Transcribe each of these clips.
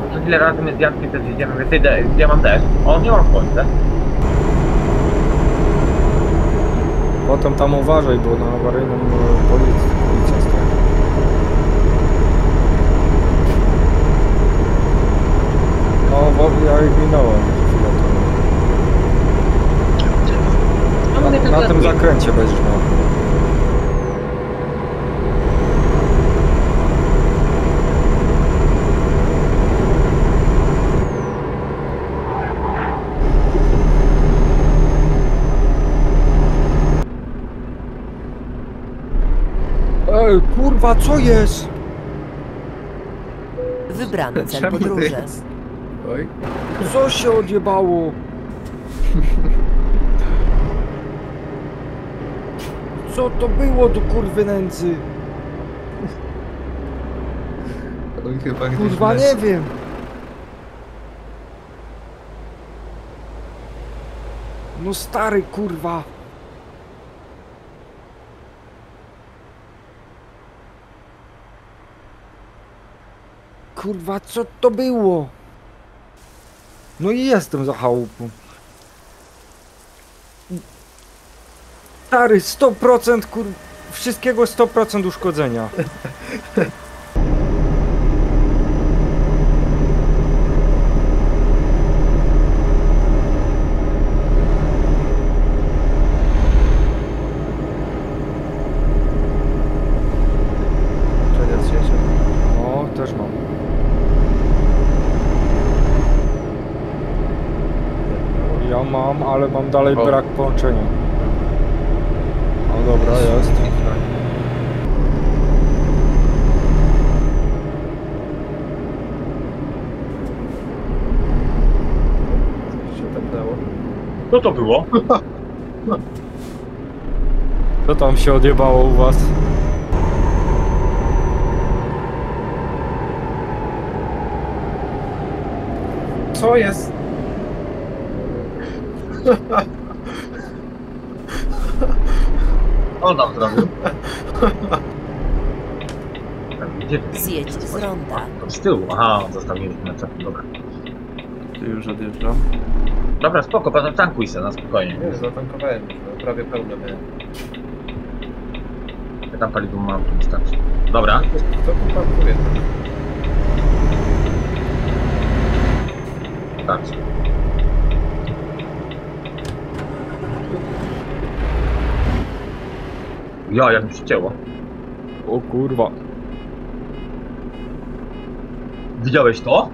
To ile razy my z Jankiem też jedziemy, ja mam też. O, nie mam w końcu. Potem tam uważaj, bo na awaryjnym policja stoi. No, bo ja ich minąłem chwilę temu. Na tym zakręcie będziesz miał. Ej, kurwa, co jest? Wybrany cel Czemu podróży. Oj. Co się odjebało? Co to było do kurwy nędzy? Oj, chyba gdzieś Kurwa, w lesie. nie wiem. No stary, kurwa. Kurwa, co to było? No i jestem za chałupą. Stary, 100% wszystkiego 100% uszkodzenia. Przedział się. O, też mam. Ja mam, ale mam dalej O. brak połączenia. O dobra, jest. Coś się tam dało. Co to było? Co tam się odjebało u was? Co jest? On nam zrobił. Gdzie ty? Zjedź z ronda. Z tyłu, aha, zostawiliśmy na czapie, dobra. Tu już odjeżdżam. Dobra, spoko, potem tankuj se, na spokojnie. Nie, zatankowałem już, no, prawie pełno miałem. Ja tam paliwo mam, to wystarczy. Dobra. Co tu tankuje? Wystarczy. Ja, jak mi się cięło. O kurwa. Widziałeś to?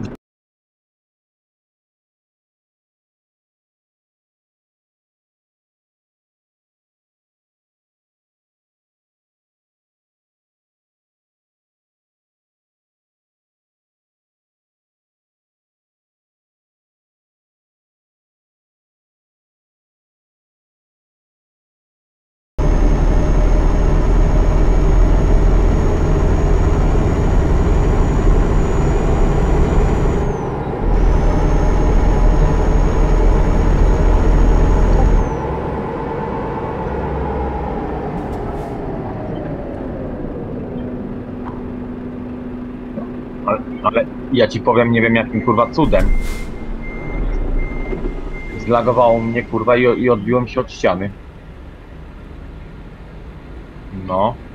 Ale ja ci powiem, nie wiem jakim kurwa cudem. Zlagowało mnie kurwa i odbiłem się od ściany. No.